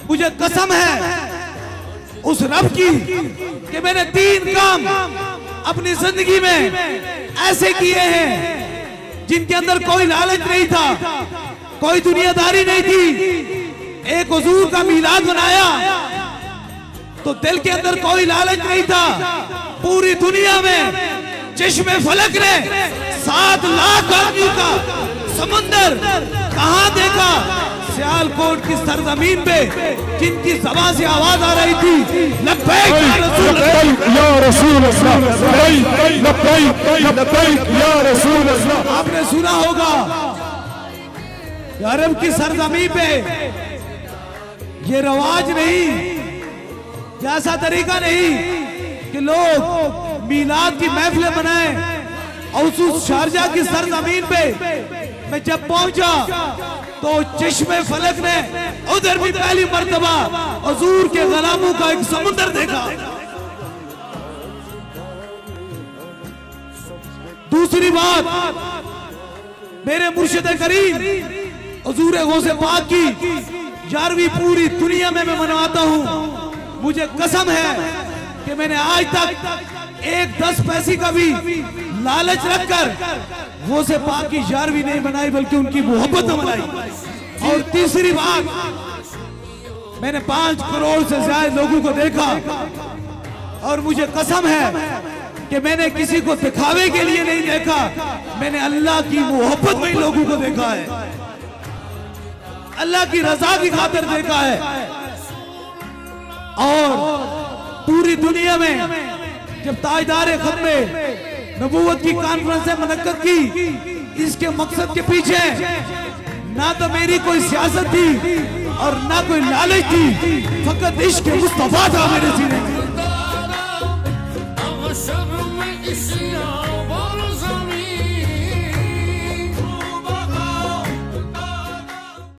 मुझे कसम है उस रब की कि मैंने 3 काम अपनी जिंदगी में ऐसे किए हैं जिनके अंदर कोई लालच नहीं था, कोई दुनियादारी नहीं थी। एक हुजूर का मीलाद बनाया तो दिल के अंदर कोई लालच नहीं था। पूरी दुनिया में चश्मे फलक ने 7 लाख आदमियों का समंदर कहां देखा? सियालकोट की सरजमीन पे जिनकी ज़बान से आवाज आ रही थी लब्बैक या रसूल अल्लाह, लब्बैक या रसूल अल्लाह। आपने सुना होगा अरब की सरजमीन पे ये रवाज नहीं, ऐसा तरीका नहीं कि लोग मीलाद की महफिलें बनाएं। और उस शारजा की सरजमीन पे मैं जब पहुंचा तो चश्मे फलक ने उधर भी पहली मर्तबा हुजूर के गुलामों का एक समुद्र देखा। दूसरी बात, मेरे मुर्शिद करीम हुजूर गौसे पाक की 11वीं पूरी दुनिया में मैं मनवाता हूँ। मुझे कसम है कि मैंने आज तक एक 10 पैसे का भी लालच रखकर गौसे पाक की 11वीं नहीं बनाई, बल्कि उनकी मोहब्बत बनाई। और तीसरी बात, मैंने 5 करोड़ से ज्यादा लोगों को देखा और मुझे कसम है कि मैंने किसी को दिखावे के लिए नहीं देखा, मैंने अल्लाह की मोहब्बत में लोगों को देखा है, अल्लाह की रजा की खातिर देखा है। और पूरी दुनिया में जब ताजदार खत्मे नबूवत की कॉन्फ्रेंस मुनक्कद की, इसके मकसद के पीछे ना तो मेरी कोई सियासत थी और ना कोई लालच थी, फकत इश्क मुस्तफा था मेरे सीने में।